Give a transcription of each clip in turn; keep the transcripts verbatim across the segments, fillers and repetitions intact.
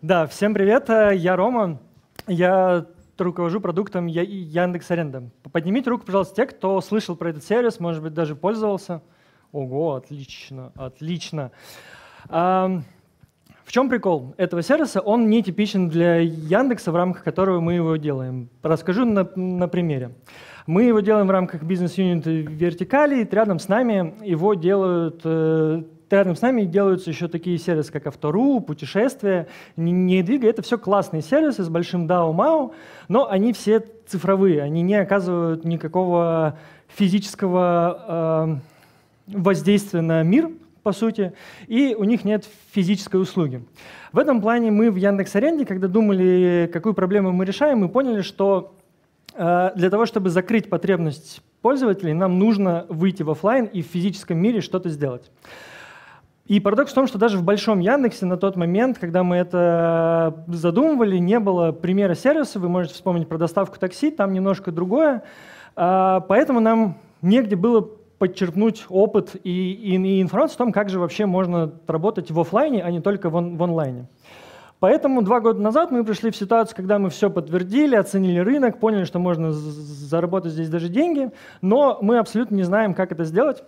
Да, всем привет, я Рома, я руковожу продуктом Яндекс.Аренда. Поднимите руку, пожалуйста, те, кто слышал про этот сервис, может быть, даже пользовался. Ого, отлично, отлично. А, в чем прикол этого сервиса? Он не типичен для Яндекса, в рамках которого мы его делаем. Расскажу на, на примере. Мы его делаем в рамках бизнес-юнита вертикали, и рядом с нами его делают... Рядом с нами делаются еще такие сервисы, как Автору, путешествия, Недвига. Это все классные сервисы с большим дао-мао, но они все цифровые, они не оказывают никакого физического э, воздействия на мир, по сути, и у них нет физической услуги. В этом плане мы в Яндекс.Аренде, когда думали, какую проблему мы решаем, мы поняли, что э, для того, чтобы закрыть потребность пользователей, нам нужно выйти в офлайн и в физическом мире что-то сделать. И парадокс в том, что даже в большом Яндексе на тот момент, когда мы это задумывали, не было примера сервиса. Вы можете вспомнить про доставку такси, там немножко другое. Поэтому нам негде было подчеркнуть опыт и, и, и информацию о том, как же вообще можно работать в офлайне, а не только в, он, в онлайне. Поэтому два года назад мы пришли в ситуацию, когда мы все подтвердили, оценили рынок, поняли, что можно заработать здесь даже деньги, но мы абсолютно не знаем, как это сделать.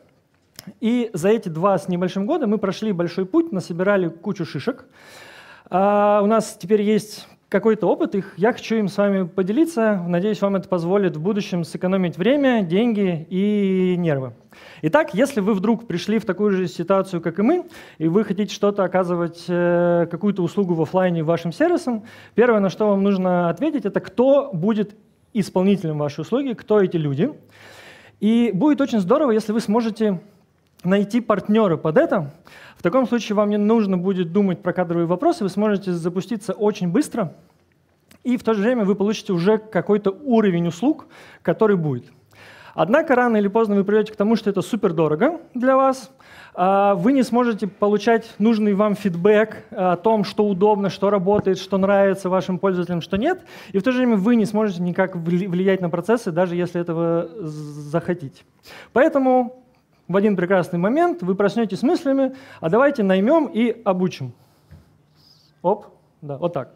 И за эти два с небольшим года мы прошли большой путь, насобирали кучу шишек. А у нас теперь есть какой-то опыт, их я хочу им с вами поделиться. Надеюсь, вам это позволит в будущем сэкономить время, деньги и нервы. Итак, если вы вдруг пришли в такую же ситуацию, как и мы, и вы хотите что-то оказывать, э, какую-то услугу в офлайне вашим сервисом, первое, на что вам нужно ответить, это кто будет исполнителем вашей услуги, кто эти люди. И будет очень здорово, если вы сможете найти партнера под это. В таком случае вам не нужно будет думать про кадровые вопросы, вы сможете запуститься очень быстро, и в то же время вы получите уже какой-то уровень услуг, который будет. Однако рано или поздно вы придете к тому, что это супердорого для вас, вы не сможете получать нужный вам фидбэк о том, что удобно, что работает, что нравится вашим пользователям, что нет, и в то же время вы не сможете никак влиять на процессы, даже если этого захотите. Поэтому в один прекрасный момент вы проснетесь с мыслями, а давайте наймем и обучим. Оп, да, вот так.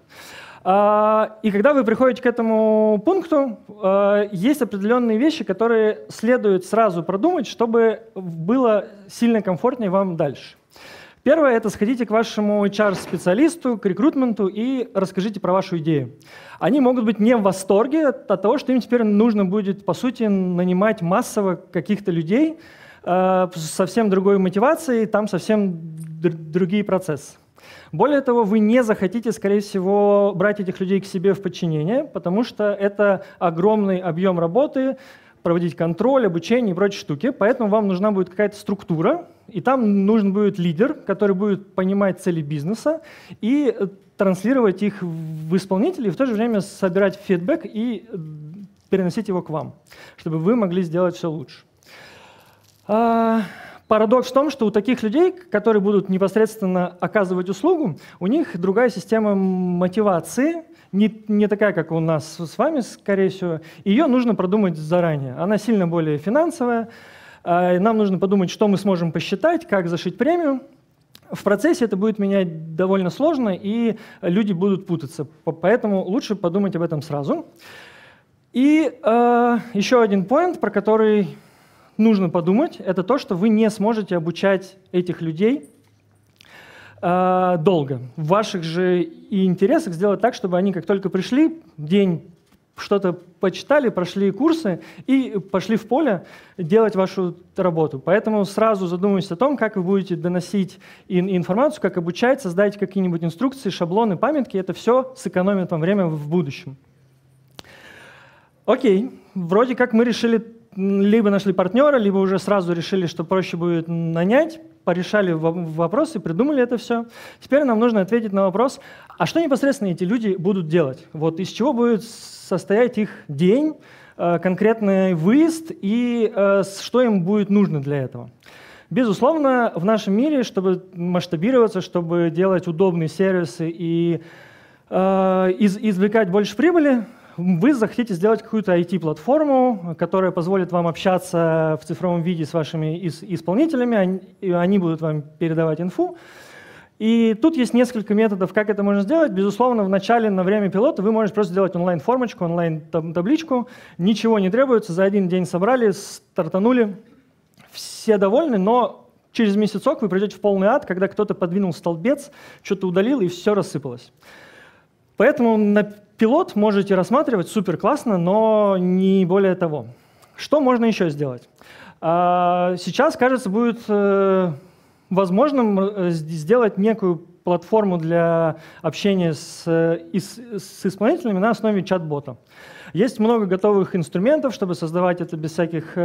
И когда вы приходите к этому пункту, есть определенные вещи, которые следует сразу продумать, чтобы было сильно комфортнее вам дальше. Первое – это сходите к вашему эйч ар-специалисту, к рекрутменту и расскажите про вашу идею. Они могут быть не в восторге от того, что им теперь нужно будет, по сути, нанимать массово каких-то людей, совсем другой мотивацией, там совсем другие процессы. Более того, вы не захотите, скорее всего, брать этих людей к себе в подчинение, потому что это огромный объем работы, проводить контроль, обучение и прочие штуки, поэтому вам нужна будет какая-то структура, и там нужен будет лидер, который будет понимать цели бизнеса и транслировать их в исполнителей, и в то же время собирать фидбэк и переносить его к вам, чтобы вы могли сделать все лучше. Парадокс в том, что у таких людей, которые будут непосредственно оказывать услугу, у них другая система мотивации, не, не такая, как у нас с вами, скорее всего. Ее нужно продумать заранее. Она сильно более финансовая. Нам нужно подумать, что мы сможем посчитать, как зашить премию. В процессе это будет менять довольно сложно, и люди будут путаться. Поэтому лучше подумать об этом сразу. И э, еще один поинт, про который нужно подумать, это то, что вы не сможете обучать этих людей э, долго. В ваших же и интересах сделать так, чтобы они как только пришли, день что-то почитали, прошли курсы и пошли в поле делать вашу работу. Поэтому сразу задумайтесь о том, как вы будете доносить информацию, как обучать, создать какие-нибудь инструкции, шаблоны, памятки. Это все сэкономит вам время в будущем. Окей, вроде как мы решили, либо нашли партнера, либо уже сразу решили, что проще будет нанять, порешали вопросы, придумали это все. Теперь нам нужно ответить на вопрос, а что непосредственно эти люди будут делать? Вот из чего будет состоять их день, конкретный выезд и что им будет нужно для этого? Безусловно, в нашем мире, чтобы масштабироваться, чтобы делать удобные сервисы и извлекать больше прибыли, вы захотите сделать какую-то ай ти-платформу, которая позволит вам общаться в цифровом виде с вашими исполнителями, они будут вам передавать инфу, И тут есть несколько методов, как это можно сделать. Безусловно, в начале, на время пилота, вы можете просто сделать онлайн-формочку, онлайн-табличку. Ничего не требуется, за один день собрали, стартанули. Все довольны, но через месяцок вы придете в полный ад, когда кто-то подвинул столбец, что-то удалил, и все рассыпалось. Поэтому на пилот можете рассматривать, супер классно, но не более того. Что можно еще сделать? Сейчас, кажется, будет возможным сделать некую платформу для общения с, с исполнителями на основе чат-бота. Есть много готовых инструментов, чтобы создавать это без всяких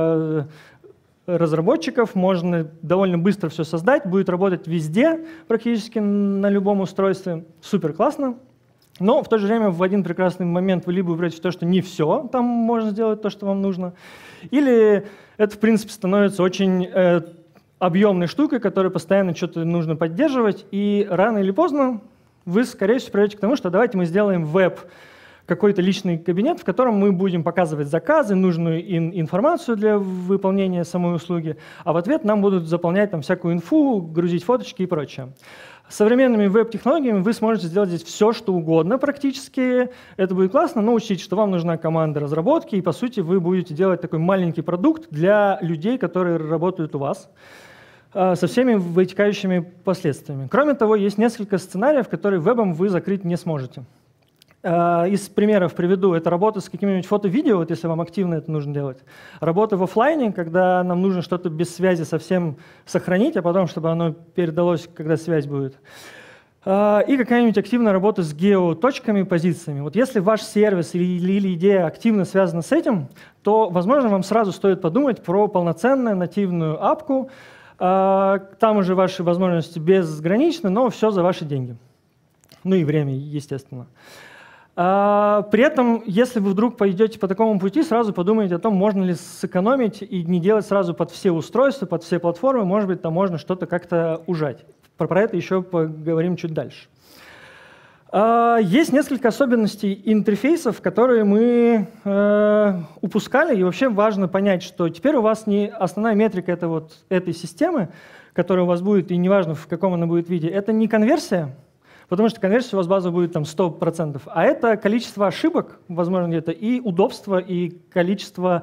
разработчиков, можно довольно быстро все создать, будет работать везде, практически на любом устройстве. Супер классно. Но в то же время в один прекрасный момент вы либо упрете в то, что не все там можно сделать то, что вам нужно, или это, в принципе, становится очень э, объемной штукой, которой постоянно что-то нужно поддерживать, и рано или поздно вы, скорее всего, придете к тому, что давайте мы сделаем веб, какой-то личный кабинет, в котором мы будем показывать заказы, нужную ин информацию для выполнения самой услуги, а в ответ нам будут заполнять там всякую инфу, грузить фоточки и прочее. Современными веб-технологиями вы сможете сделать здесь все, что угодно практически. Это будет классно, но учтите, что вам нужна команда разработки, и, по сути, вы будете делать такой маленький продукт для людей, которые работают у вас, со всеми вытекающими последствиями. Кроме того, есть несколько сценариев, которые вебом вы закрыть не сможете. Из примеров приведу. Это работа с какими-нибудь фото-видео, вот если вам активно это нужно делать. Работа в офлайне, когда нам нужно что-то без связи совсем сохранить, а потом, чтобы оно передалось, когда связь будет. И какая-нибудь активная работа с геоточками, позициями. Вот если ваш сервис или, или идея активно связана с этим, то, возможно, вам сразу стоит подумать про полноценную нативную апку. Там уже ваши возможности безграничны, но все за ваши деньги. Ну и время, естественно. При этом, если вы вдруг пойдете по такому пути, сразу подумайте о том, можно ли сэкономить и не делать сразу под все устройства, под все платформы. Может быть, там можно что-то как-то ужать. Про это еще поговорим чуть дальше. Есть несколько особенностей интерфейсов, которые мы упускали. И вообще важно понять, что теперь у вас не основная метрика это вот этой системы, которая у вас будет, и неважно, в каком она будет виде, это не конверсия, потому что конверсия у вас база будет там сто процентов, а это количество ошибок, возможно, где-то, и удобство, и количество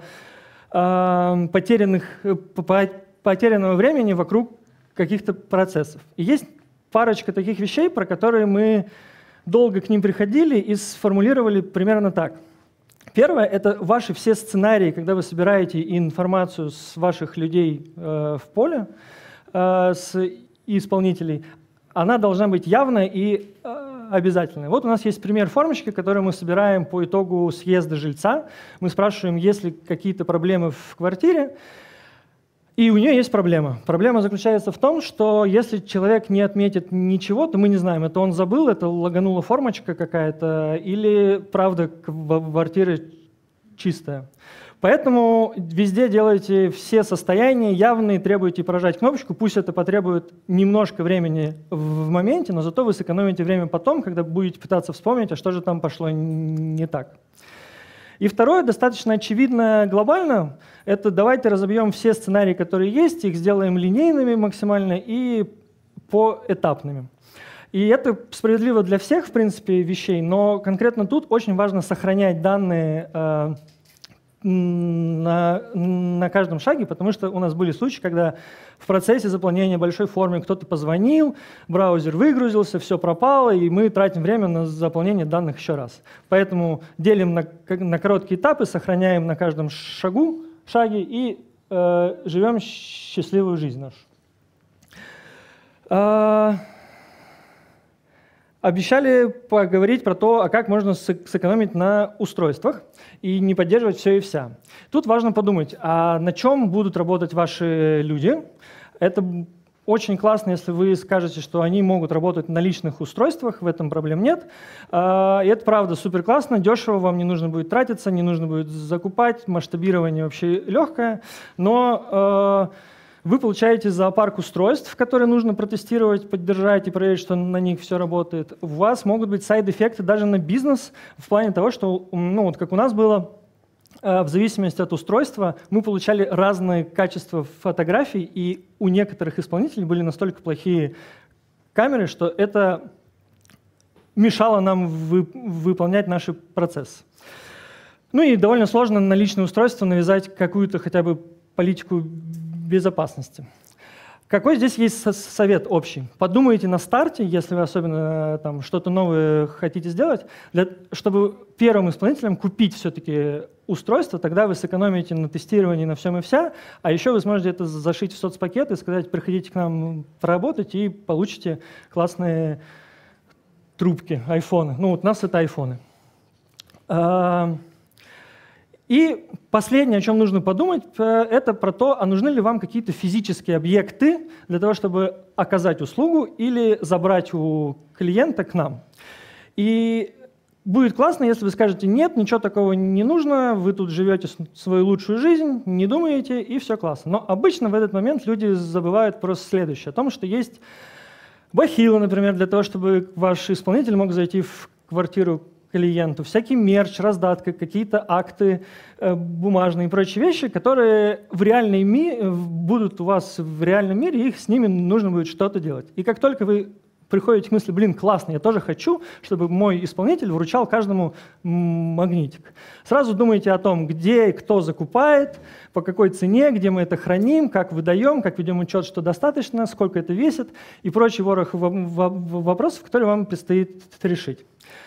э, потерянных, потерянного времени вокруг каких-то процессов. И есть парочка таких вещей, про которые мы долго к ним приходили и сформулировали примерно так. Первое — это ваши все сценарии, когда вы собираете информацию с ваших людей э, в поле, э, с исполнителей, она должна быть явная и э, обязательная. Вот у нас есть пример формочки, которую мы собираем по итогу съезда жильца. Мы спрашиваем, есть ли какие-то проблемы в квартире, и у нее есть проблема. Проблема заключается в том, что если человек не отметит ничего, то мы не знаем, это он забыл, это лаганула формочка какая-то, или правда квартира чистая. Поэтому везде делайте все состояния явные, требуйте прожать кнопочку, пусть это потребует немножко времени в моменте, но зато вы сэкономите время потом, когда будете пытаться вспомнить, а что же там пошло не так. И второе, достаточно очевидно глобально, это давайте разобьем все сценарии, которые есть, их сделаем линейными максимально и поэтапными. И это справедливо для всех, в принципе, вещей, но конкретно тут очень важно сохранять данные э, на, на каждом шаге, потому что у нас были случаи, когда в процессе заполнения большой формы кто-то позвонил, браузер выгрузился, все пропало, и мы тратим время на заполнение данных еще раз. Поэтому делим на, на короткие этапы, сохраняем на каждом шагу, шаге и э, живем счастливую жизнь нашу. Э, Обещали поговорить про то, а как можно сэкономить на устройствах и не поддерживать все и вся. Тут важно подумать, а на чем будут работать ваши люди. Это очень классно, если вы скажете, что они могут работать на личных устройствах, в этом проблем нет. И это правда супер классно, дешево, вам не нужно будет тратиться, не нужно будет закупать, масштабирование вообще легкое, но вы получаете зоопарк устройств, которые нужно протестировать, поддержать и проверить, что на них все работает. У вас могут быть сайд-эффекты даже на бизнес в плане того, что, ну, вот как у нас было, в зависимости от устройства мы получали разные качества фотографий, и у некоторых исполнителей были настолько плохие камеры, что это мешало нам вы, выполнять наш процесс. Ну и довольно сложно на личное устройство навязать какую-то хотя бы политику безопасности. Какой здесь есть совет общий? Подумайте на старте, если вы особенно там что-то новое хотите сделать, для, чтобы первым исполнителем купить все-таки устройство, тогда вы сэкономите на тестировании, на всем и вся, а еще вы сможете это зашить в соцпакет и сказать, приходите к нам поработать и получите классные трубки, айфоны. Ну вот у нас это айфоны. И последнее, о чем нужно подумать, это про то, а нужны ли вам какие-то физические объекты для того, чтобы оказать услугу или забрать у клиента к нам. И будет классно, если вы скажете, нет, ничего такого не нужно, вы тут живете свою лучшую жизнь, не думаете, и все классно. Но обычно в этот момент люди забывают просто следующее, о том, что есть бахилы, например, для того, чтобы ваш исполнитель мог зайти в квартиру клиенту, всякий мерч, раздатка, какие-то акты э, бумажные и прочие вещи, которые в реальной ми- будут у вас в реальном мире, их с ними нужно будет что-то делать. И как только вы приходите к мысли, блин, классно, я тоже хочу, чтобы мой исполнитель вручал каждому магнитик. Сразу думайте о том, где и кто закупает, по какой цене, где мы это храним, как выдаем, как ведем учет, что достаточно, сколько это весит и прочий ворох вопросов, которые вам предстоит решить.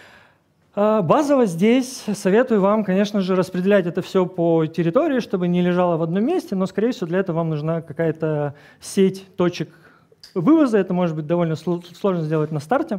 Базово здесь советую вам, конечно же, распределять это все по территории, чтобы не лежало в одном месте, но, скорее всего, для этого вам нужна какая-то сеть точек вывоза. Это может быть довольно сложно сделать на старте.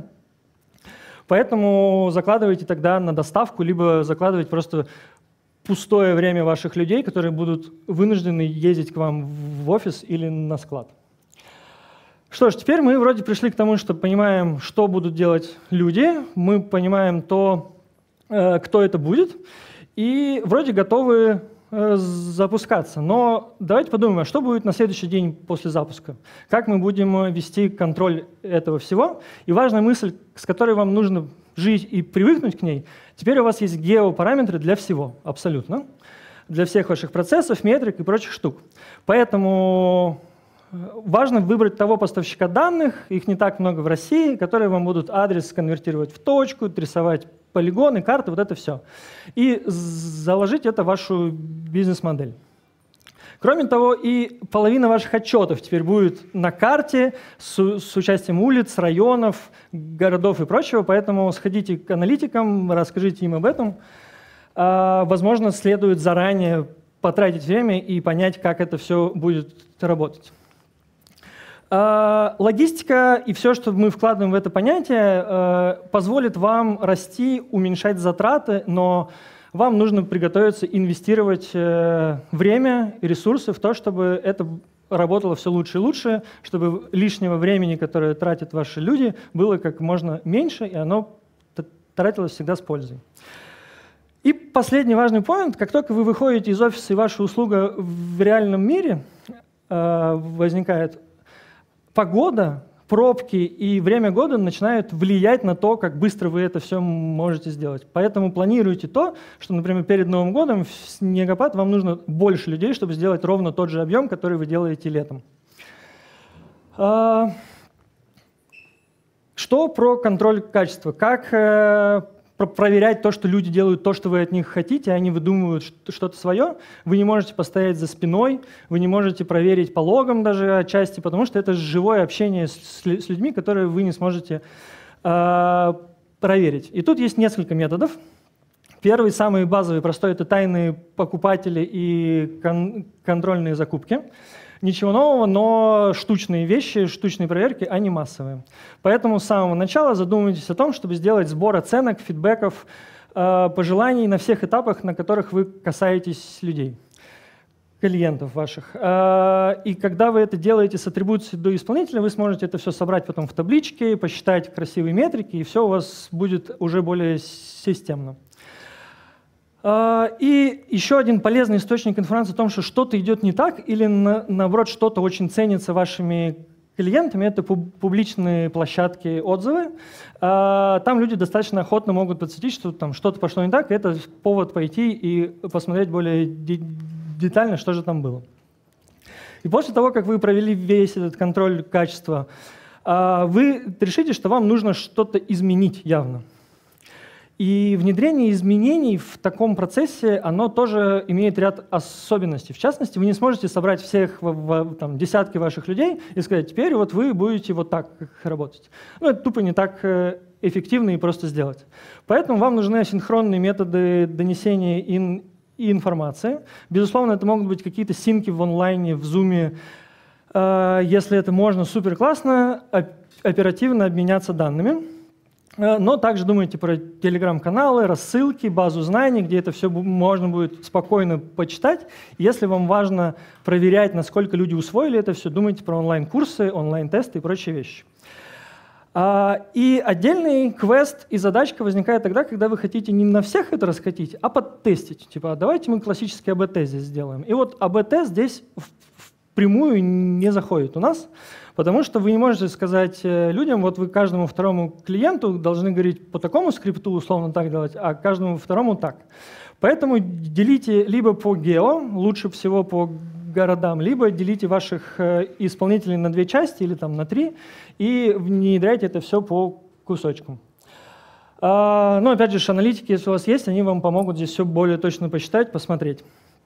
Поэтому закладывайте тогда на доставку, либо закладывайте просто пустое время ваших людей, которые будут вынуждены ездить к вам в офис или на склад. Что ж, теперь мы вроде пришли к тому, что понимаем, что будут делать люди, мы понимаем то, кто это будет, и вроде готовы запускаться. Но давайте подумаем, а что будет на следующий день после запуска? Как мы будем вести контроль этого всего? И важная мысль, с которой вам нужно жить и привыкнуть к ней, теперь у вас есть геопараметры для всего, абсолютно, для всех ваших процессов, метрик и прочих штук. Поэтому важно выбрать того поставщика данных, их не так много в России, которые вам будут адрес конвертировать в точку, рисовать полигоны, карты, вот это все. И заложить это в вашу бизнес-модель. Кроме того, и половина ваших отчетов теперь будет на карте с, с участием улиц, районов, городов и прочего, поэтому сходите к аналитикам, расскажите им об этом. А, возможно, следует заранее потратить время и понять, как это все будет работать. Логистика и все, что мы вкладываем в это понятие, позволит вам расти, уменьшать затраты, но вам нужно приготовиться инвестировать время и ресурсы в то, чтобы это работало все лучше и лучше, чтобы лишнего времени, которое тратят ваши люди, было как можно меньше, и оно тратилось всегда с пользой. И последний важный момент. Как только вы выходите из офиса и ваша услуга в реальном мире возникает, погода, пробки и время года начинают влиять на то, как быстро вы это все можете сделать. Поэтому планируйте то, что, например, перед Новым годом в снегопад вам нужно больше людей, чтобы сделать ровно тот же объем, который вы делаете летом. Что про контроль качества? Как проверять то, что люди делают то, что вы от них хотите, а они выдумывают что-то свое. Вы не можете постоять за спиной, вы не можете проверить по логам даже отчасти, потому что это живое общение с, с людьми, которые вы не сможете э, проверить. И тут есть несколько методов. Первый, самый базовый, простой, это тайные покупатели и кон контрольные закупки. Ничего нового, но штучные вещи, штучные проверки, а не массовые. Поэтому с самого начала задумывайтесь о том, чтобы сделать сбор оценок, фидбэков, э, пожеланий на всех этапах, на которых вы касаетесь людей, клиентов ваших. Э, и когда вы это делаете с атрибуцией до исполнителя, вы сможете это все собрать потом в табличке, посчитать красивые метрики, и все у вас будет уже более системно. И еще один полезный источник информации о том, что что-то идет не так или, на, наоборот, что-то очень ценится вашими клиентами, это публичные площадки, отзывы. Там люди достаточно охотно могут подсветить, что там что-то пошло не так, и это повод пойти и посмотреть более детально, что же там было. И после того, как вы провели весь этот контроль качества, вы решите, что вам нужно что-то изменить явно. И внедрение изменений в таком процессе, оно тоже имеет ряд особенностей. В частности, вы не сможете собрать всех в, в, там, десятки ваших людей и сказать, теперь вот вы будете вот так работать. Ну, это тупо не так эффективно и просто сделать. Поэтому вам нужны асинхронные методы донесения ин, и информации. Безусловно, это могут быть какие-то синки в онлайне, в зуме. Если это можно, супер классно, оперативно обменяться данными. Но также думайте про телеграм-каналы, рассылки, базу знаний, где это все можно будет спокойно почитать. Если вам важно проверять, насколько люди усвоили это все, думайте про онлайн-курсы, онлайн-тесты и прочие вещи. И отдельный квест и задачка возникает тогда, когда вы хотите не на всех это раскатить, а подтестить. Типа, давайте мы классический эй би тест здесь сделаем. И вот эй би тест здесь впрямую не заходит у нас. Потому что вы не можете сказать людям, вот вы каждому второму клиенту должны говорить по такому скрипту, условно так делать, а каждому второму так. Поэтому делите либо по гео, лучше всего по городам, либо делите ваших исполнителей на две части или там на три и внедряйте это все по кусочкам. Но опять же, аналитики, если у вас есть, они вам помогут здесь все более точно посчитать, посмотреть.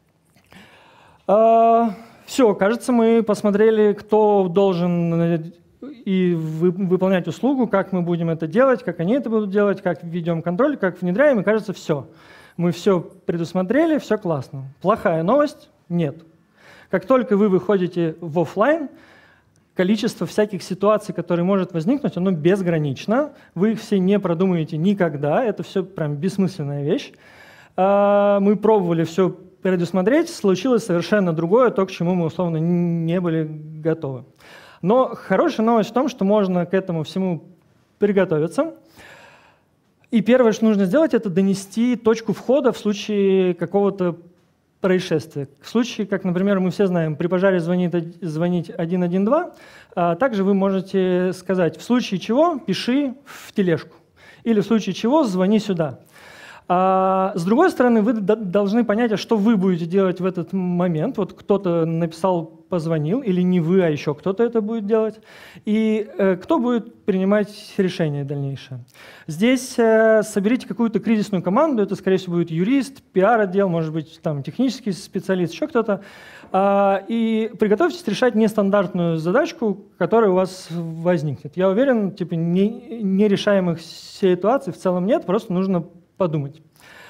Все, кажется, мы посмотрели, кто должен и вы, выполнять услугу, как мы будем это делать, как они это будут делать, как ведем контроль, как внедряем, и кажется, все. Мы все предусмотрели, все классно. Плохая новость – нет. Как только вы выходите в офлайн, количество всяких ситуаций, которые может возникнуть, оно безгранично. Вы их все не продумаете никогда, это все прям бессмысленная вещь. Мы пробовали все предусмотреть, случилось совершенно другое, то, к чему мы условно не были готовы. Но хорошая новость в том, что можно к этому всему приготовиться. И первое, что нужно сделать, это донести точку входа в случае какого-то происшествия. В случае, как, например, мы все знаем, при пожаре звонит, звонить один один два, а также вы можете сказать, в случае чего пиши в тележку, или в случае чего звони сюда. А с другой стороны, вы должны понять, а что вы будете делать в этот момент. Вот кто-то написал, позвонил, или не вы, а еще кто-то это будет делать. И э, кто будет принимать решение дальнейшее. Здесь э, соберите какую-то кризисную команду, это, скорее всего, будет юрист, пиар-отдел, может быть, там, технический специалист, еще кто-то. А, и приготовьтесь решать нестандартную задачку, которая у вас возникнет. Я уверен, типа, не, нерешаемых ситуаций в целом нет, просто нужно подумать.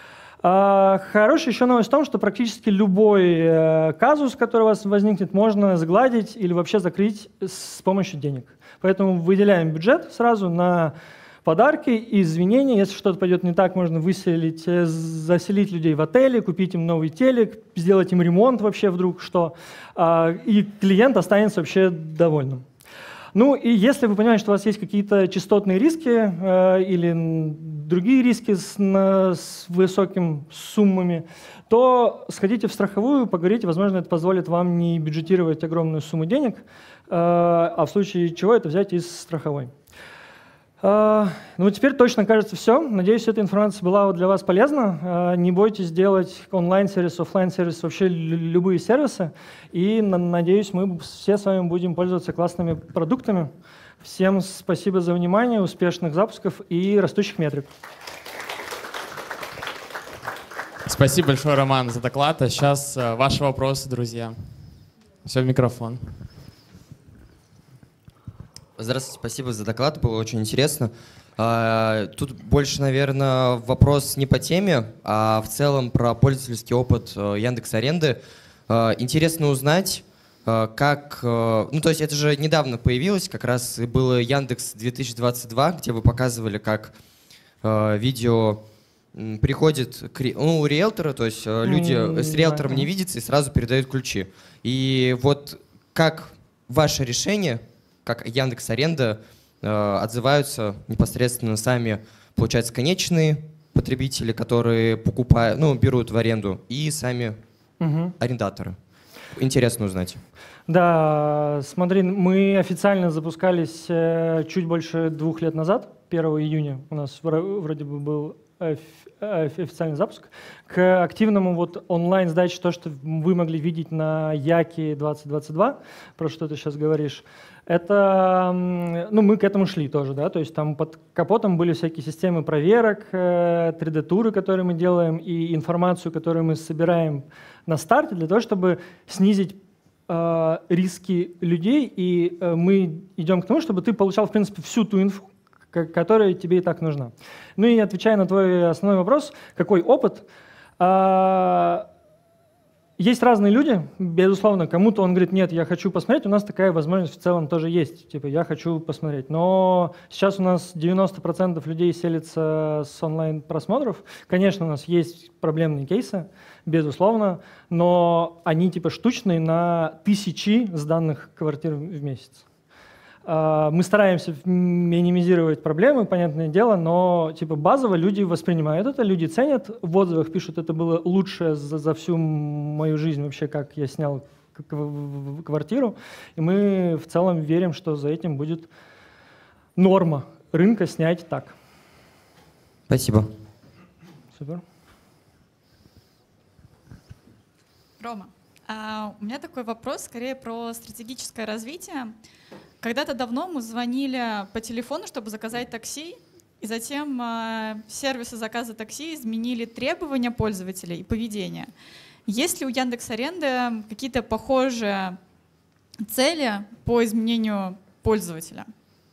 Хорошая еще новость в том, что практически любой казус, который у вас возникнет, можно сгладить или вообще закрыть с помощью денег. Поэтому выделяем бюджет сразу на подарки и извинения. Если что-то пойдет не так, можно выселить, заселить людей в отеле, купить им новый телек, сделать им ремонт вообще вдруг что, и клиент останется вообще довольным. Ну и если вы понимаете, что у вас есть какие-то частотные риски э, или другие риски с, на, с высокими суммами, то сходите в страховую, поговорите, возможно, это позволит вам не бюджетировать огромную сумму денег, э, а в случае чего это взять из страховой. Э, ну теперь точно кажется все. Надеюсь, эта информация была для вас полезна. Э, не бойтесь делать онлайн-сервис, офлайн-сервис, вообще любые сервисы. И надеюсь, мы все с вами будем пользоваться классными продуктами. Всем спасибо за внимание, успешных запусков и растущих метрик. Спасибо большое, Роман, за доклад. А сейчас ваши вопросы, друзья. Все в микрофон. Здравствуйте, спасибо за доклад, было очень интересно. Тут больше, наверное, вопрос не по теме, а в целом про пользовательский опыт Яндекс.Аренды. Интересно узнать, как... Ну, то есть это же недавно появилось, как раз и было Яндекс две тысячи двадцать два, где вы показывали, как видео приходит к, ну, у риэлтора, то есть люди mm, с риэлтором не видятся и сразу передают ключи. И вот как ваше решение, как Яндекс.Аренда, отзываются непосредственно сами, получается, конечные потребители, которые покупают, ну, берут в аренду, и сами угу. арендаторы. Интересно узнать. Да, смотри, мы официально запускались чуть больше двух лет назад, первого июня у нас вроде бы был официальный запуск, к активному вот онлайн-сдаче, то, что вы могли видеть на Яки двадцать двадцать два, про что ты сейчас говоришь, это, ну, мы к этому шли тоже, да, то есть там под капотом были всякие системы проверок, три дэ-туры, которые мы делаем, и информацию, которую мы собираем на старте для того, чтобы снизить э, риски людей, и э, мы идем к тому, чтобы ты получал, в принципе, всю ту инфу, которая тебе и так нужна. Ну и отвечая на твой основной вопрос, какой опыт, э, есть разные люди, безусловно, кому-то он говорит, нет, я хочу посмотреть, у нас такая возможность в целом тоже есть, типа, я хочу посмотреть. Но сейчас у нас девяносто процентов людей селится с онлайн-просмотров. Конечно, у нас есть проблемные кейсы, безусловно, но они типа штучные на тысячи сданных квартир в месяц. Мы стараемся минимизировать проблемы, понятное дело, но типа базово люди воспринимают это, люди ценят, в отзывах пишут, это было лучшее за, за всю мою жизнь вообще, как я снял квартиру. И мы в целом верим, что за этим будет норма рынка снять так. Спасибо. Супер. Рома, а у меня такой вопрос, скорее про стратегическое развитие. Когда-то давно мы звонили по телефону, чтобы заказать такси, и затем э, сервисы заказа такси изменили требования пользователей и поведение. Есть ли у Яндекс.Аренды какие-то похожие цели по изменению пользователя?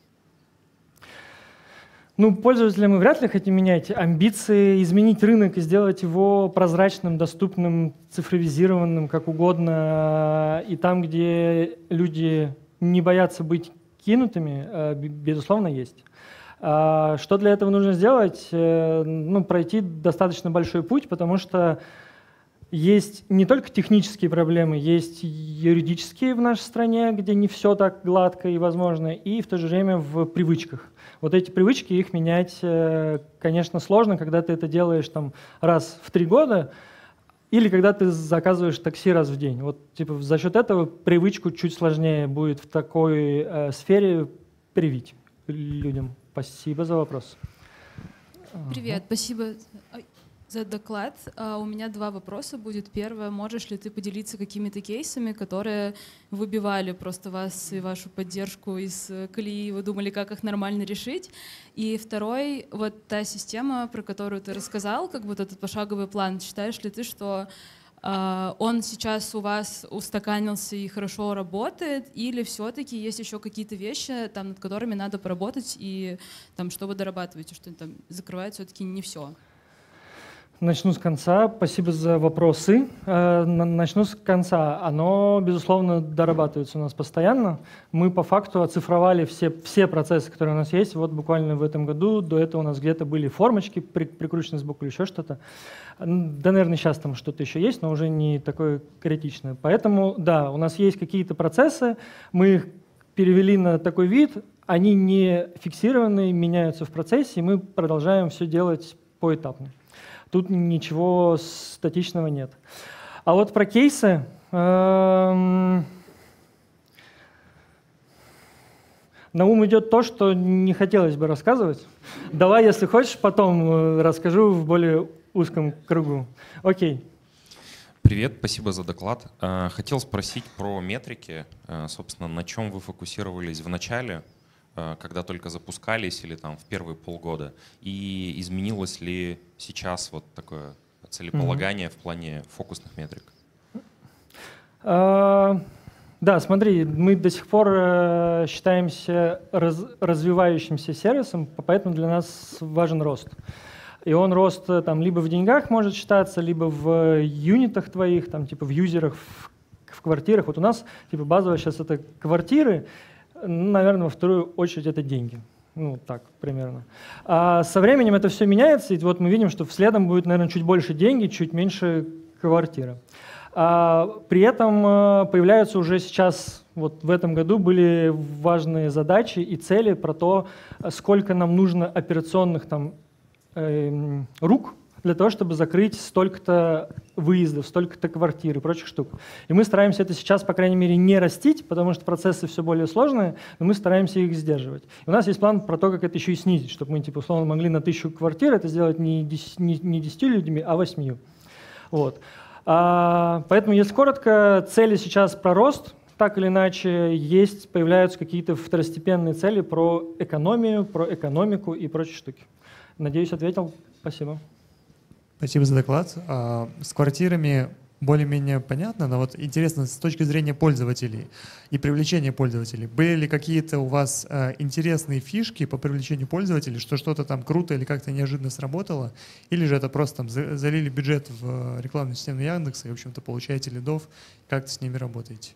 Ну, пользователя мы вряд ли хотим менять. Амбиции изменить рынок и сделать его прозрачным, доступным, цифровизированным, как угодно. И там, где люди не боятся быть кинутыми, безусловно, есть. Что для этого нужно сделать? Ну, пройти достаточно большой путь, потому что есть не только технические проблемы, есть юридические в нашей стране, где не все так гладко и возможно, и в то же время в привычках. Вот эти привычки, их менять, конечно, сложно, когда ты это делаешь там, раз в три года, или когда ты заказываешь такси раз в день. Вот типа за счет этого привычку чуть сложнее будет в такой э, сфере привить людям. Спасибо за вопрос. Привет, ага. Спасибо за доклад. Uh, у меня два вопроса будет. Первое, можешь ли ты поделиться какими-то кейсами, которые выбивали просто вас и вашу поддержку из колеи, вы думали, как их нормально решить? И второй, вот та система, про которую ты рассказал, как вот этот пошаговый план, считаешь ли ты, что uh, он сейчас у вас устаканился и хорошо работает, или все-таки есть еще какие-то вещи, там, над которыми надо поработать, и там, что вы дорабатываете, что там закрывает все-таки не все? Начну с конца. Спасибо за вопросы. Начну с конца. Оно, безусловно, дорабатывается у нас постоянно. Мы по факту оцифровали все, все процессы, которые у нас есть. Вот буквально в этом году. До этого у нас где-то были формочки при, прикручены сбоку или еще что-то. Да, наверное, сейчас там что-то еще есть, но уже не такое критичное. Поэтому, да, у нас есть какие-то процессы. Мы их перевели на такой вид. Они не фиксированные, меняются в процессе, и мы продолжаем все делать поэтапно. Тут ничего статичного нет. А вот про кейсы. Эм, на ум идет то, что не хотелось бы рассказывать. Давай, если хочешь, потом расскажу в более узком кругу. Окей. Привет, спасибо за доклад. Хотел спросить про метрики. Собственно, на чем вы фокусировались в начале, когда только запускались, или там в первые полгода, и изменилось ли сейчас вот такое целеполагание mm-hmm. в плане фокусных метрик? Uh, да, смотри, мы до сих пор uh, считаемся раз, развивающимся сервисом, поэтому для нас важен рост. И он рост там либо в деньгах может считаться, либо в юнитах твоих, там типа в юзерах, в, в квартирах. Вот у нас типа базово сейчас это квартиры, наверное, во вторую очередь это деньги. Ну, так, примерно. А со временем это все меняется, и вот мы видим, что следом будет, наверное, чуть больше деньги, чуть меньше квартира. А при этом появляются уже сейчас, вот в этом году были важные задачи и цели про то, сколько нам нужно операционных там, э, рук для того, чтобы закрыть столько-то выездов, столько-то квартир и прочих штук. И мы стараемся это сейчас, по крайней мере, не растить, потому что процессы все более сложные, но мы стараемся их сдерживать. И у нас есть план про то, как это еще и снизить, чтобы мы, типа, условно, могли на тысячу квартир это сделать не десятью людьми, а восьмью. Вот. А, поэтому, если коротко, цели сейчас про рост. Так или иначе, есть, появляются какие-то второстепенные цели про экономию, про экономику и прочие штуки. Надеюсь, ответил. Спасибо. Спасибо за доклад. А, с квартирами более-менее понятно, но вот интересно, с точки зрения пользователей и привлечения пользователей, были ли какие-то у вас а, интересные фишки по привлечению пользователей, что что-то там круто или как-то неожиданно сработало, или же это просто там залили бюджет в рекламную систему Яндекса и, в общем-то, получаете лидов, как-то с ними работаете?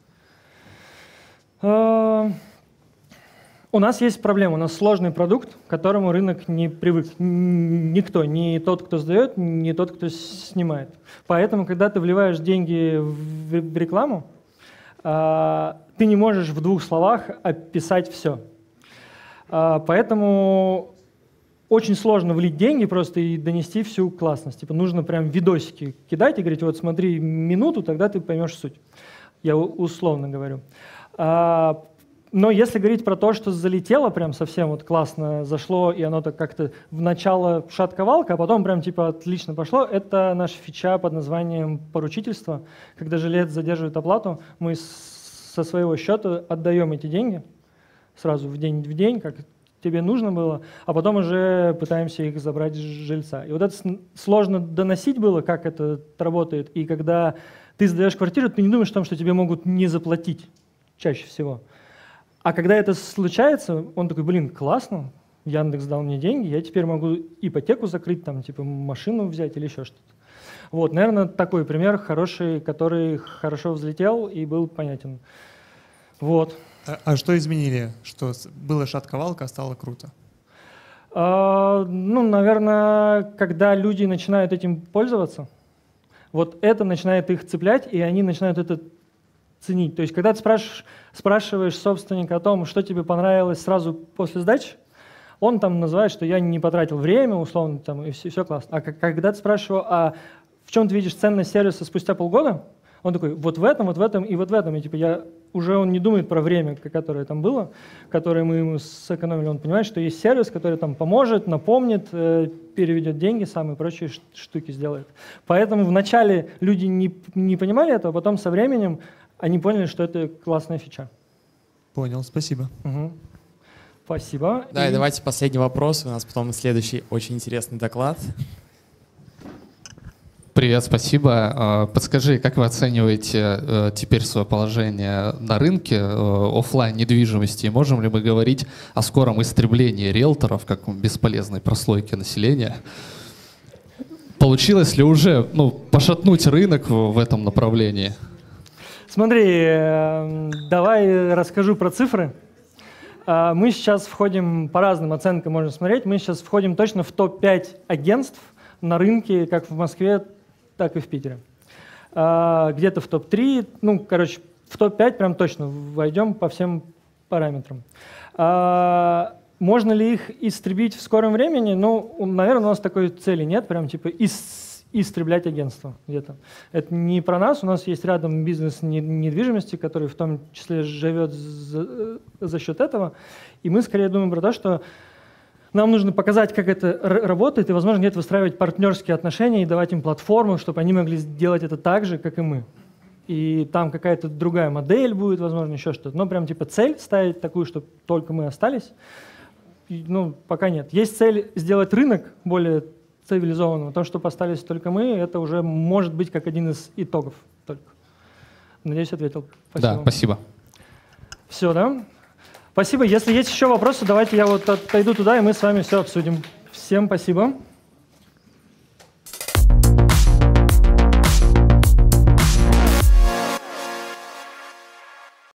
У нас есть проблема, у нас сложный продукт, к которому рынок не привык. Никто, ни тот, кто сдает, ни тот, кто снимает. Поэтому, когда ты вливаешь деньги в рекламу, ты не можешь в двух словах описать все. Поэтому очень сложно влить деньги просто и донести всю классность. Типа нужно прям видосики кидать и говорить, вот смотри минуту, тогда ты поймешь суть. Я условно говорю. А, но если говорить про то, что залетело прям совсем вот классно, зашло, и оно так как-то в начало шатковалка, а потом прям типа отлично пошло, это наша фича под названием поручительство. Когда жилец задерживает оплату, мы со своего счета отдаем эти деньги сразу в день в день, как тебе нужно было, а потом уже пытаемся их забрать с жильца. И вот это сложно доносить было, как это работает. И когда ты сдаешь квартиру, ты не думаешь о том, что тебе могут не заплатить. Чаще всего. А когда это случается, он такой, блин, классно, Яндекс дал мне деньги, я теперь могу ипотеку закрыть, там, типа машину взять или еще что-то. Вот, наверное, такой пример хороший, который хорошо взлетел и был понятен. Вот. А, а что изменили? Что была шатковалка, а стало круто? А, ну, наверное, когда люди начинают этим пользоваться, вот это начинает их цеплять, и они начинают это ценить. То есть, когда ты спрашиваешь, спрашиваешь собственника о том, что тебе понравилось сразу после сдачи, он там называет, что я не потратил время, условно, там, и все, все классно. А когда ты спрашиваешь, а в чем ты видишь ценность сервиса спустя полгода, он такой, вот в этом, вот в этом и вот в этом. И типа я уже он не думает про время, которое там было, которое мы ему сэкономили. Он понимает, что есть сервис, который там поможет, напомнит, э, переведет деньги, самые прочие штуки сделает. Поэтому вначале люди не, не понимали этого, а потом со временем они поняли, что это классная фича. Понял, спасибо. Угу. Спасибо. Да, и... и давайте последний вопрос. У нас потом следующий очень интересный доклад. Привет, спасибо. Подскажи, как вы оцениваете теперь свое положение на рынке офлайн недвижимости? Можем ли мы говорить о скором истреблении риэлторов как бесполезной прослойки населения? Получилось ли уже ну, пошатнуть рынок в этом направлении? Смотри, давай расскажу про цифры. Мы сейчас входим, по разным оценкам можно смотреть, мы сейчас входим точно в топ пять агентств на рынке, как в Москве, так и в Питере. Где-то в топ три, ну, короче, в топ пять прям точно войдем по всем параметрам. Можно ли их истребить в скором времени? Ну, наверное, у нас такой цели нет, прям типа из истреблять агентство где-то. Это не про нас, у нас есть рядом бизнес недвижимости, который в том числе живет за, за счет этого, и мы скорее думаем про то, что нам нужно показать, как это работает, и, возможно, где-то выстраивать партнерские отношения и давать им платформу, чтобы они могли сделать это так же, как и мы. И там какая-то другая модель будет, возможно, еще что-то. Но прям типа цель ставить такую, чтобы только мы остались, ну, пока нет. Есть цель сделать рынок более цивилизованного. То, что остались только мы, это уже может быть как один из итогов только. Надеюсь, ответил. Спасибо. Да, спасибо. Все, да? Спасибо. Если есть еще вопросы, давайте я вот отойду туда, и мы с вами все обсудим. Всем спасибо.